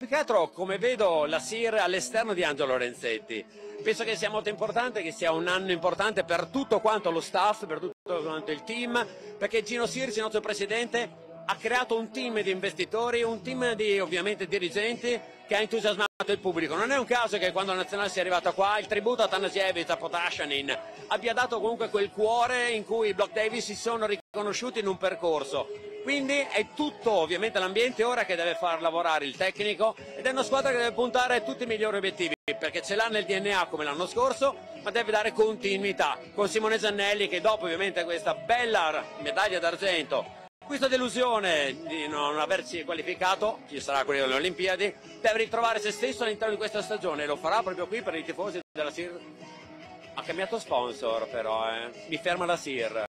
Più che altro, come vedo la SIR all'esterno di Angelo Renzetti, penso che sia molto importante, che sia un anno importante per tutto quanto lo staff, per tutto quanto il team, perché Gino Sirsi, il nostro presidente, ha creato un team di investitori, un team di ovviamente dirigenti che ha entusiasmato il pubblico. Non è un caso che quando la nazionale sia arrivata qua il tributo a Tanasiewicz, a Potashanin abbia dato comunque quel cuore in cui i Block Davis si sono riconosciuti in un percorso. Quindi è tutto ovviamente l'ambiente ora che deve far lavorare il tecnico ed è una squadra che deve puntare a tutti i migliori obiettivi, perché ce l'ha nel DNA come l'anno scorso, ma deve dare continuità con Simone Zannelli, che dopo ovviamente questa bella medaglia d'argento, questa delusione di non averci qualificato, ci sarà quello delle Olimpiadi, deve ritrovare se stesso all'interno di questa stagione e lo farà proprio qui per i tifosi della SIR. Ha cambiato sponsor però, mi ferma la SIR.